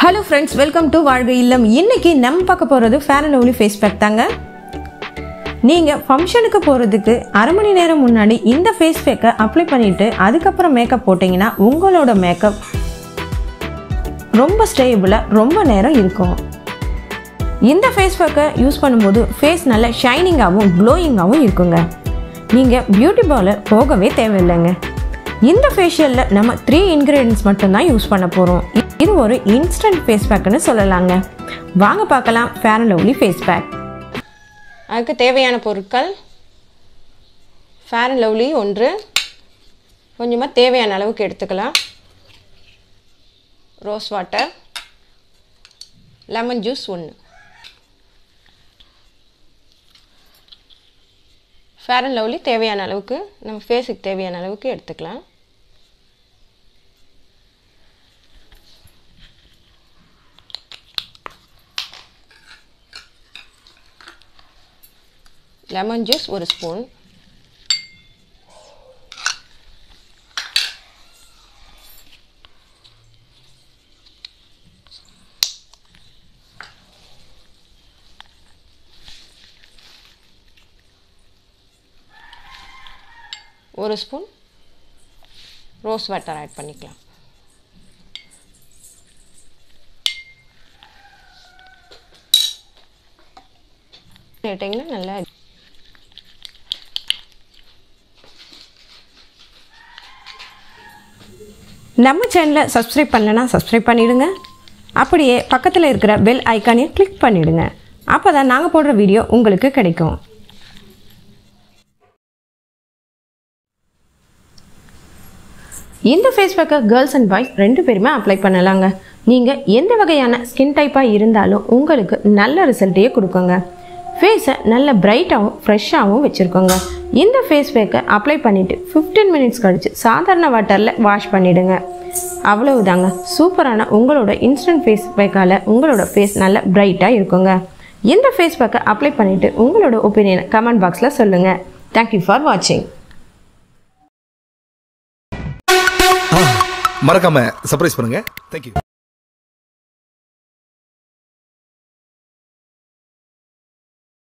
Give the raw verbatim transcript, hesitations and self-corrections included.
Hello friends, welcome to VAAZHGA ILLAM. இன்னைக்கு நம்ம பார்க்க போறது Fair and Lovely face pack தாங்க. நீங்க ஃபங்க்ஷனுக்கு போறதுக்கு அரை மணி நேரம் முன்னாடி இந்த face pack அப்ளை பண்ணிட்டு அதுக்கு அப்புறம் மேக்கப் போட்டீங்கன்னா உங்களோட மேக்கப் ரொம்ப ஸ்டேபிளா ரொம்ப நேரம் இருக்கும். இந்த face pack யூஸ் பண்ணும்போது ஃபேஸ் நல்ல ஷைனிங்காவும் க்ளோயிங்காவும் இருக்குங்க. நீங்க பியூட்டி பார்லர் போகவே தேவையில்லைங்க. இந்த ஃபேஷியல்ல நம்ம த்ரீ இன்கிரிடியன்ட்ஸ் மட்டும் தான் யூஸ் பண்ண போறோம். இது ஒரு இன்ஸ்டன்ட் ஃபேஸ் பேக்னு சொல்லலாங்க. வாங்க பார்க்கலாம் Fair and Lovely face pack. அதுக்கு தேவையான பொருட்கள் Fair and Lovely ஒன்று, கொஞ்சமா தேவையான அளவுக்கு எடுத்துக்கலாம். ரோஸ் வாட்டர், லெமன் ஜூஸ் ஒன்று. Fair and Lovely தேவையான அளவுக்கு நம்ம ஃபேஸுக்கு தேவையான அளவுக்கு எடுத்துக்கலாம். லெமன் ஜூஸ் ஒரு ஸ்பூன், ஒரு ஸ்பூன் ரோஸ் வாட்டர் ஆட் பண்ணிக்கலாம். கேட்டிங்கன்னா நல்லா நம்ம சேனலை சப்ஸ்கிரைப் பண்ணலனா சப்ஸ்கிரைப் பண்ணிடுங்க. அப்படியே பக்கத்தில் இருக்கிற பெல் ஐக்கானை கிளிக் பண்ணிடுங்க. அப்போ தான் நாங்கள் போடுற வீடியோ உங்களுக்கு கிடைக்கும். இந்த ஃபேஸ் பேக்கை கேர்ள்ஸ் அண்ட் பாய்ஸ் ரெண்டு பேருமே அப்ளை பண்ணலாங்க. நீங்கள் எந்த வகையான ஸ்கின் டைப்பாக இருந்தாலும் உங்களுக்கு நல்ல ரிசல்ட்டையே கொடுக்குங்க. ஃபேஸை நல்ல பிரைட்டாகவும் ஃப்ரெஷ்ஷாகவும் வச்சுருக்கோங்க. இந்த ஃபேஸ் பேக்கை அப்ளை பண்ணிவிட்டு ஃபிஃப்டீன் மினிட்ஸ் கழித்து சாதாரண வாட்டரில் வாஷ் பண்ணிவிடுங்க. அவ்வளவுதாங்க. சூப்பரான உங்களோட இன்ஸ்டன்ட் ஃபேஸ் பேக்கால் உங்களோட ஃபேஸ் நல்ல பிரைட்டாக இருக்குங்க. இந்த ஃபேஸ் பேக்கை அப்ளை பண்ணிவிட்டு உங்களோட ஒப்பீனியனை கமெண்ட் பாக்ஸில் சொல்லுங்கள். தேங்க்யூ ஃபார் வாட்சிங். மறக்காம சர்ப்ரைஸ் பண்ணுங்க. தேங்க்யூ.